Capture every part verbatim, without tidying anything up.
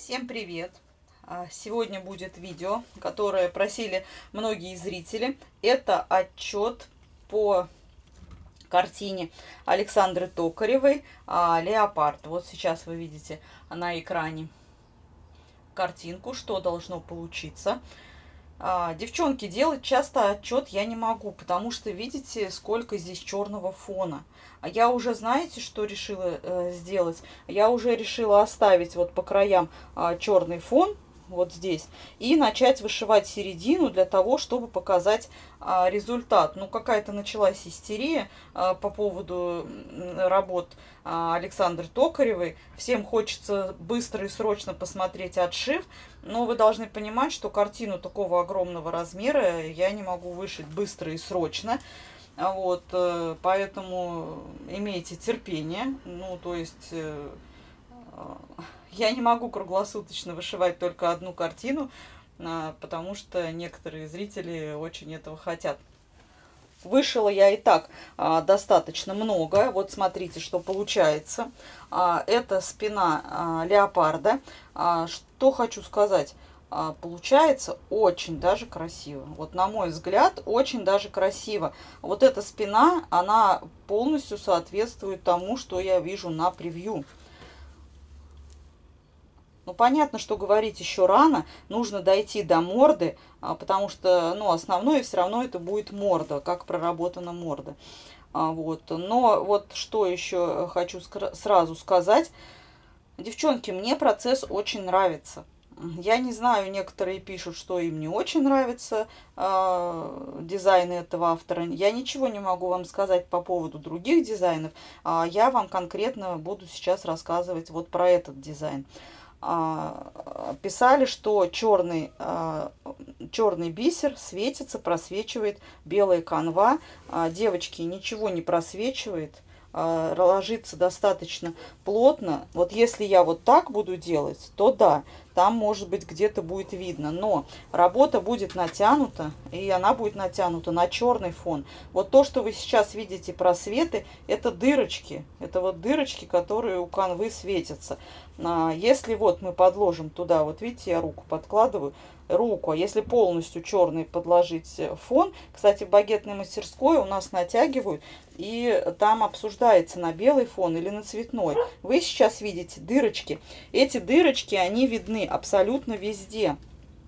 Всем привет! А, Сегодня будет видео, которое просили многие зрители. Это отчет по картине Александры Токаревой а, «Леопард». Вот сейчас вы видите на экране картинку, что должно получиться. А, девчонки, делать часто отчет я не могу, потому что видите, сколько здесь черного фона. А я уже, знаете, что решила э, сделать? Я уже решила оставить вот по краям э, черный фон, вот здесь, и начать вышивать середину для того, чтобы показать а, результат. Ну, какая-то началась истерия а, по поводу работ а, Александры Токаревой. Всем хочется быстро и срочно посмотреть отшив, но вы должны понимать, что картину такого огромного размера я не могу вышить быстро и срочно. Вот, поэтому имейте терпение. Ну, то есть я не могу круглосуточно вышивать только одну картину, потому что некоторые зрители очень этого хотят. Вышила я и так а, достаточно много. Вот смотрите, что получается. А, это спина а, леопарда. А, что хочу сказать. А, получается очень даже красиво. Вот на мой взгляд, очень даже красиво. Вот эта спина, она полностью соответствует тому, что я вижу на превью. Ну, понятно, что говорить еще рано, нужно дойти до морды, потому что, ну, основное все равно это будет морда, как проработана морда. Вот. Но вот что еще хочу сразу сказать. Девчонки, мне процесс очень нравится. Я не знаю, некоторые пишут, что им не очень нравится э, дизайн этого автора. Я ничего не могу вам сказать по поводу других дизайнов. А я вам конкретно буду сейчас рассказывать вот про этот дизайн. Писали, что черный, черный бисер светится, просвечивает белая канва. Девочки, ничего не просвечивает, ложится достаточно плотно. Вот если я вот так буду делать, то да, там может быть где-то будет видно, но работа будет натянута, и она будет натянута на черный фон. Вот то, что вы сейчас видите просветы, это дырочки, это вот дырочки, которые у канвы светятся. Если вот мы подложим туда, вот видите, я руку подкладываю, руку, а если полностью черный подложить фон, кстати, в багетной мастерской у нас натягивают, и там обсуждается, на белый фон или на цветной. Вы сейчас видите дырочки. Эти дырочки, они видны абсолютно везде.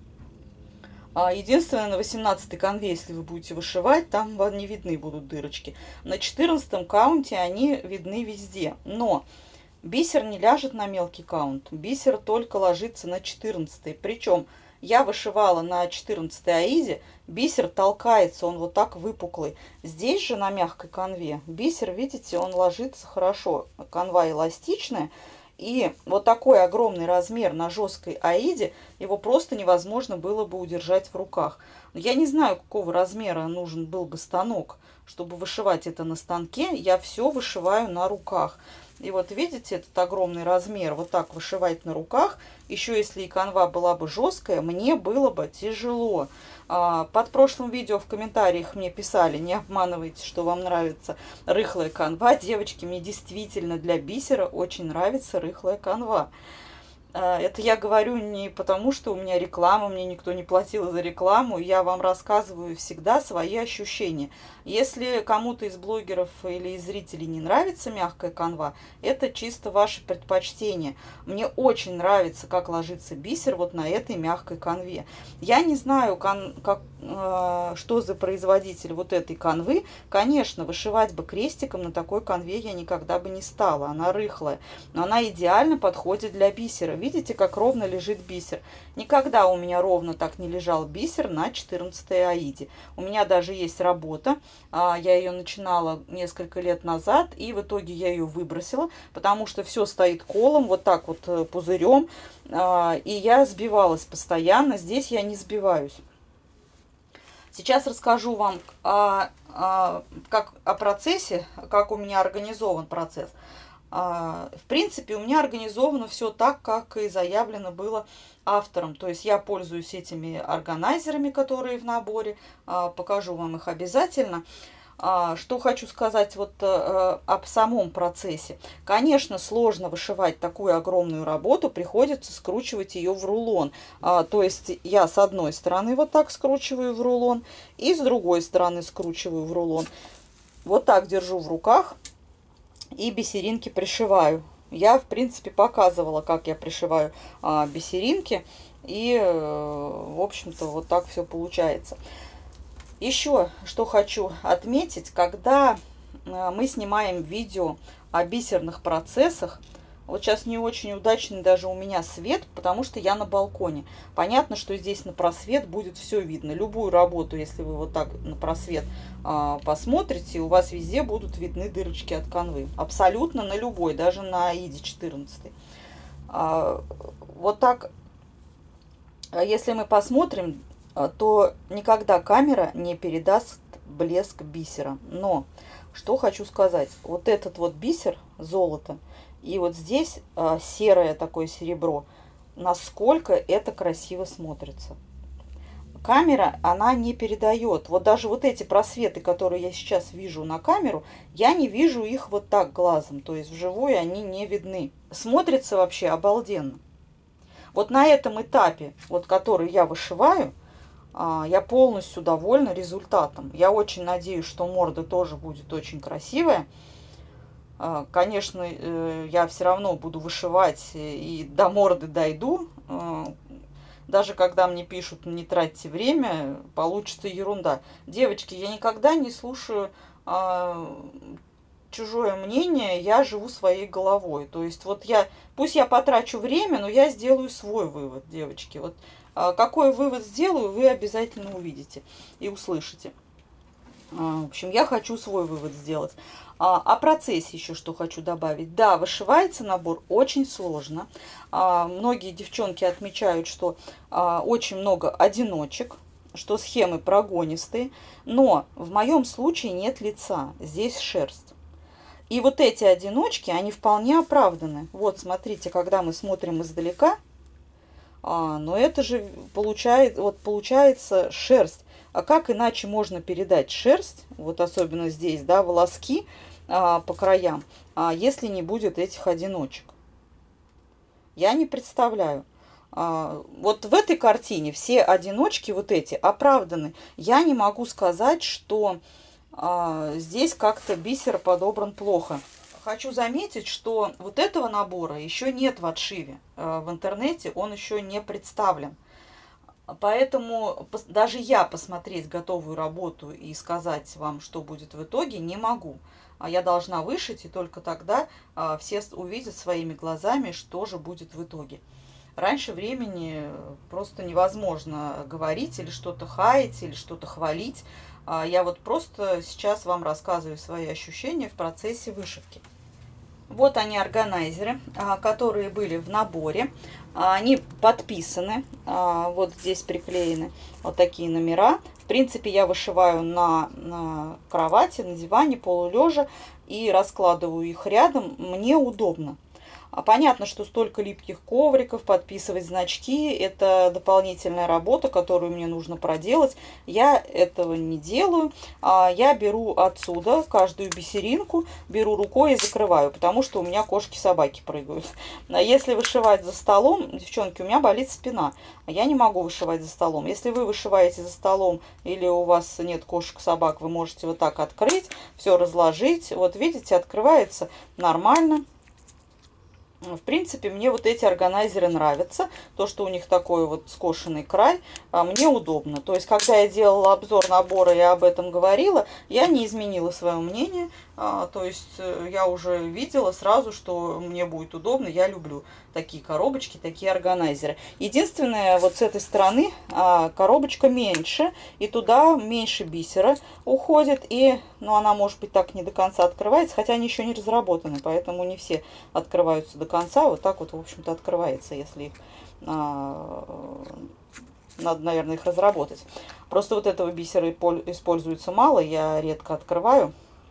Единственное, на восемнадцатой канве, если вы будете вышивать, там не видны будут дырочки. На четырнадцатом каунте они видны везде. Но бисер не ляжет на мелкий каунт. Бисер только ложится на четырнадцатый. Причем я вышивала на четырнадцатой аиде, бисер толкается, он вот так выпуклый. Здесь же на мягкой канве бисер, видите, он ложится хорошо. Канва эластичная. И вот такой огромный размер на жесткой аиде, его просто невозможно было бы удержать в руках. Я не знаю, какого размера нужен был бы станок, чтобы вышивать это на станке. Я все вышиваю на руках. И вот видите, этот огромный размер, вот так вышивать на руках, еще если и канва была бы жесткая, мне было бы тяжело. Под прошлым видео в комментариях мне писали, не обманывайте, что вам нравится рыхлая канва. Девочки, мне действительно для бисера очень нравится рыхлая канва. Это я говорю не потому, что у меня реклама, мне никто не платил за рекламу, я вам рассказываю всегда свои ощущения. Если кому-то из блогеров или из зрителей не нравится мягкая канва, это чисто ваше предпочтение. Мне очень нравится, как ложится бисер вот на этой мягкой канве. Я не знаю, кан как, э, что за производитель вот этой канвы. Конечно, вышивать бы крестиком на такой канве я никогда бы не стала, она рыхлая, но она идеально подходит для бисера. Видите, как ровно лежит бисер? Никогда у меня ровно так не лежал бисер на четырнадцатой аиде. У меня даже есть работа. Я ее начинала несколько лет назад, и в итоге я ее выбросила, потому что все стоит колом, вот так вот пузырем, и я сбивалась постоянно. Здесь я не сбиваюсь. Сейчас расскажу вам о, о, как, о процессе, как у меня организован процесс. В принципе, у меня организовано все так, как и заявлено было автором. То есть я пользуюсь этими органайзерами, которые в наборе. Покажу вам их обязательно. А, что хочу сказать вот а, об самом процессе. Конечно, сложно вышивать такую огромную работу, приходится скручивать ее в рулон. А, то есть я с одной стороны вот так скручиваю в рулон, и с другой стороны скручиваю в рулон. Вот так держу в руках и бисеринки пришиваю. Я, в принципе, показывала, как я пришиваю а, бисеринки, и, в общем-то, вот так все получается. Еще что хочу отметить, когда мы снимаем видео о бисерных процессах, вот сейчас не очень удачный даже у меня свет, потому что я на балконе. Понятно, что здесь на просвет будет все видно. Любую работу, если вы вот так на просвет а, посмотрите, у вас везде будут видны дырочки от канвы. Абсолютно на любой, даже на Аиде четырнадцать. А, вот так, если мы посмотрим, то никогда камера не передаст блеск бисера. Но что хочу сказать, вот этот вот бисер, золото, и вот здесь а, серое такое серебро, насколько это красиво смотрится. Камера, она не передает. Вот даже вот эти просветы, которые я сейчас вижу на камеру, я не вижу их вот так глазом. То есть вживую они не видны. Смотрится вообще обалденно. Вот на этом этапе, вот который я вышиваю, я полностью довольна результатом. Я очень надеюсь, что морда тоже будет очень красивая. Конечно, я все равно буду вышивать и до морды дойду. Даже когда мне пишут, не тратьте время, получится ерунда. Девочки, я никогда не слушаю чужое мнение, я живу своей головой. То есть вот я, пусть я потрачу время, но я сделаю свой вывод, девочки. Вот какой вывод сделаю, вы обязательно увидите и услышите. В общем, я хочу свой вывод сделать. О процессе еще что хочу добавить. Да, вышивается набор очень сложно. Многие девчонки отмечают, что очень много одиночек, что схемы прогонистые. Но в моем случае нет лица, здесь шерсть. И вот эти одиночки, они вполне оправданы. Вот, смотрите, когда мы смотрим издалека, А, но это же получает, вот получается шерсть. А как иначе можно передать шерсть, вот особенно здесь, да, волоски а, по краям, а, если не будет этих одиночек? Я не представляю. А, вот в этой картине все одиночки вот эти оправданы. Я не могу сказать, что а, здесь как-то бисер подобран плохо. Хочу заметить, что вот этого набора еще нет в отшиве. В интернете он еще не представлен. Поэтому даже я посмотреть готовую работу и сказать вам, что будет в итоге, не могу. Я должна вышить, и только тогда все увидят своими глазами, что же будет в итоге. Раньше времени просто невозможно говорить или что-то хаять, или что-то хвалить. Я вот просто сейчас вам рассказываю свои ощущения в процессе вышивки. Вот они, органайзеры, которые были в наборе. Они подписаны. Вот здесь приклеены вот такие номера. В принципе, я вышиваю на, на кровати, на диване, полулежа и раскладываю их рядом. Мне удобно. Понятно, что столько липких ковриков, подписывать значки – это дополнительная работа, которую мне нужно проделать. Я этого не делаю. Я беру отсюда каждую бисеринку, беру рукой и закрываю, потому что у меня кошки-собаки прыгают. Если вышивать за столом, девчонки, у меня болит спина. Я не могу вышивать за столом. Если вы вышиваете за столом или у вас нет кошек-собак, вы можете вот так открыть, все разложить. Вот видите, открывается нормально. В принципе, мне вот эти органайзеры нравятся. То, что у них такой вот скошенный край, мне удобно. То есть, когда я делала обзор набора и об этом говорила, я не изменила свое мнение. То есть, я уже видела сразу, что мне будет удобно. Я люблю такие коробочки, такие органайзеры. Единственное, вот с этой стороны коробочка меньше, и туда меньше бисера уходит. И, ну, она, может быть, так не до конца открывается, хотя они еще не разработаны, поэтому не все открываются до конца. Вот так вот, в общем-то, открывается, если их а, надо, наверное, их разработать. Просто вот этого бисера используется мало, я редко открываю.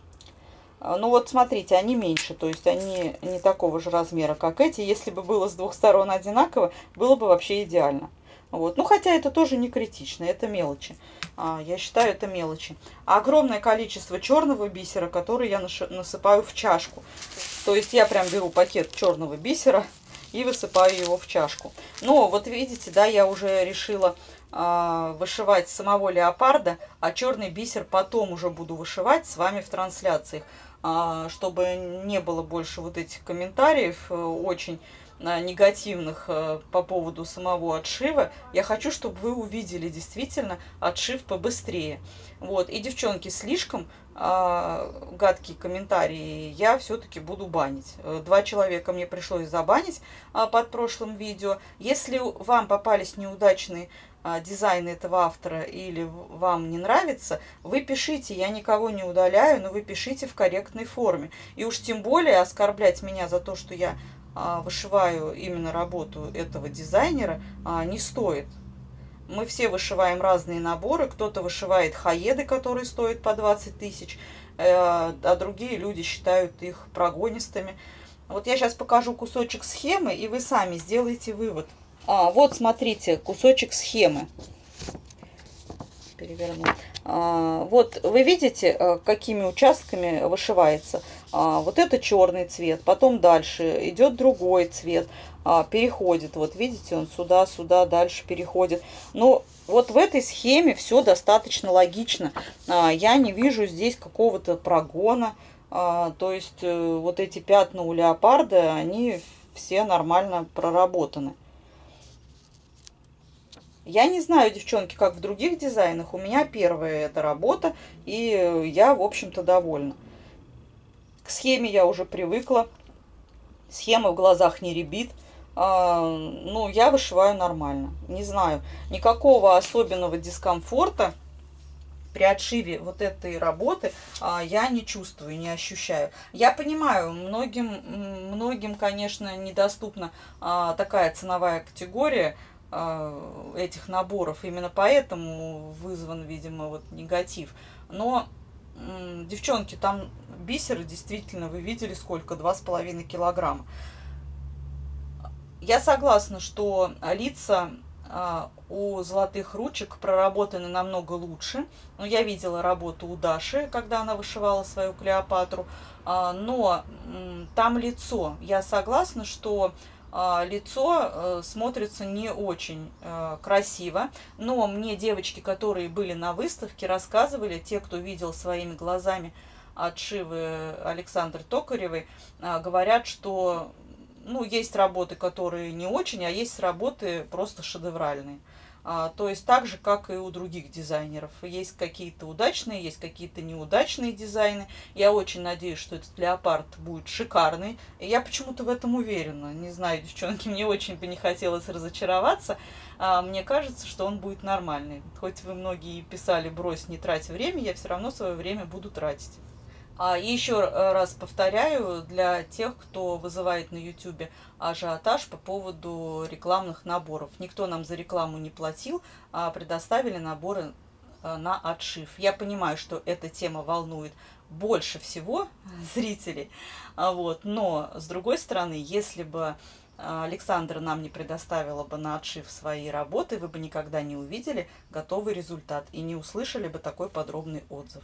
Ну вот смотрите, они меньше, то есть они не такого же размера, как эти. Если бы было с двух сторон одинаково, было бы вообще идеально. Вот. Ну, хотя это тоже не критично, это мелочи. А, я считаю, это мелочи. А огромное количество черного бисера, который я насыпаю в чашку. То есть я прям беру пакет черного бисера и высыпаю его в чашку. Но вот видите, да, я уже решила а, вышивать самого леопарда, а черный бисер потом уже буду вышивать с вами в трансляциях, а, чтобы не было больше вот этих комментариев очень негативных по поводу самого отшива. Я хочу, чтобы вы увидели действительно отшив побыстрее. Вот. И, девчонки, слишком э, гадкие комментарии я все-таки буду банить. Два человека мне пришлось забанить э, под прошлым видео. Если вам попались неудачные э, дизайны этого автора или вам не нравится, вы пишите, я никого не удаляю, но вы пишите в корректной форме. И уж тем более оскорблять меня за то, что я вышиваю именно работу этого дизайнера, не стоит. Мы все вышиваем разные наборы. Кто-то вышивает хаеды, которые стоят по двадцать тысяч, а другие люди считают их прогонистыми. Вот я сейчас покажу кусочек схемы, и вы сами сделаете вывод. А, вот смотрите, кусочек схемы. Переверну. А, вот вы видите, какими участками вышивается. А, вот это черный цвет, потом дальше идет другой цвет, а, переходит. Вот видите, он сюда, сюда, дальше переходит. Но вот в этой схеме все достаточно логично. А, я не вижу здесь какого-то прогона. А, то есть вот эти пятна у леопарда, они все нормально проработаны. Я не знаю, девчонки, как в других дизайнах. У меня первая эта работа, и я, в общем-то, довольна. К схеме я уже привыкла. Схема в глазах не рябит. А, ну, я вышиваю нормально. Не знаю, никакого особенного дискомфорта при отшиве вот этой работы а, я не чувствую, не ощущаю. Я понимаю, многим, многим конечно, недоступна а, такая ценовая категория этих наборов. Именно поэтому вызван, видимо, вот негатив. Но, девчонки, там бисера действительно, вы видели сколько? два с половиной килограмма. Я согласна, что лица у золотых ручек проработаны намного лучше. Но я видела работу у Даши, когда она вышивала свою Клеопатру. Но там лицо. Я согласна, что лицо смотрится не очень красиво, но мне девочки, которые были на выставке, рассказывали, те, кто видел своими глазами отшивы Александры Токаревой, говорят, что ну, есть работы, которые не очень, а есть работы просто шедевральные. А, то есть так же, как и у других дизайнеров. Есть какие-то удачные, есть какие-то неудачные дизайны. Я очень надеюсь, что этот леопард будет шикарный. И я почему-то в этом уверена. Не знаю, девчонки, мне очень бы не хотелось разочароваться. А, мне кажется, что он будет нормальный. Хоть вы многие писали, брось, не трать время, я все равно свое время буду тратить. А еще раз повторяю, для тех, кто вызывает на ютубе ажиотаж по поводу рекламных наборов. Никто нам за рекламу не платил, а предоставили наборы на отшив. Я понимаю, что эта тема волнует больше всего зрителей, вот, но с другой стороны, если бы Александра нам не предоставила бы на отшив свои работы, вы бы никогда не увидели готовый результат и не услышали бы такой подробный отзыв.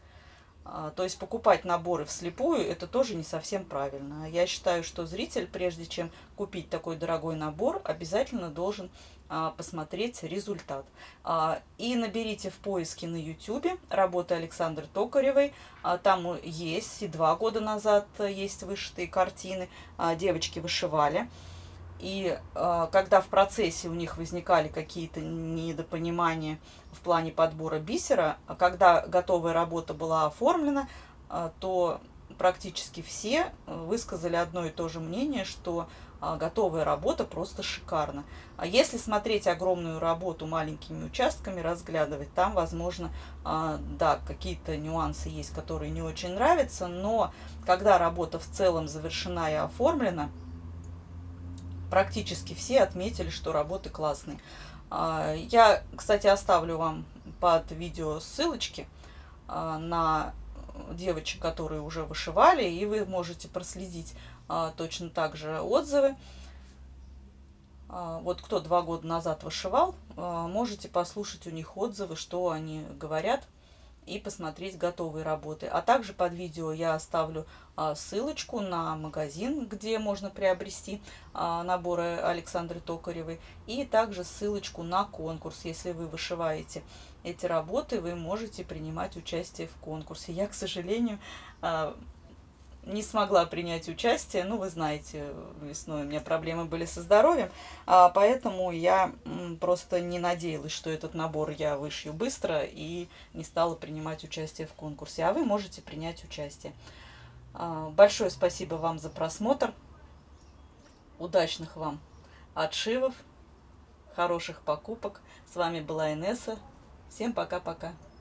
То есть покупать наборы вслепую, это тоже не совсем правильно. Я считаю, что зритель, прежде чем купить такой дорогой набор, обязательно должен посмотреть результат. И наберите в поиске на ютубе работы Александры Токаревой. Там есть, и два года назад есть вышитые картины. Девочки вышивали. И э, когда в процессе у них возникали какие-то недопонимания в плане подбора бисера, а когда готовая работа была оформлена, э, то практически все высказали одно и то же мнение, что э, готовая работа просто шикарна. А если смотреть огромную работу маленькими участками, разглядывать, там, возможно, э, да, какие-то нюансы есть, которые не очень нравятся, но когда работа в целом завершена и оформлена, практически все отметили, что работы классные. Я, кстати, оставлю вам под видео ссылочки на девочек, которые уже вышивали, и вы можете проследить точно так же отзывы. Вот кто два года назад вышивал, можете послушать у них отзывы, что они говорят, и посмотреть готовые работы. А также под видео я оставлю ссылочку на магазин, где можно приобрести наборы Александры Токаревой, и также ссылочку на конкурс. Если вы вышиваете эти работы, вы можете принимать участие в конкурсе. Я, к сожалению, не смогла принять участие. Ну, вы знаете, весной у меня проблемы были со здоровьем, а поэтому я просто не надеялась, что этот набор я вышью быстро, и не стала принимать участие в конкурсе. А вы можете принять участие. Большое спасибо вам за просмотр. Удачных вам отшивов, хороших покупок. С вами была Инесса. Всем пока-пока.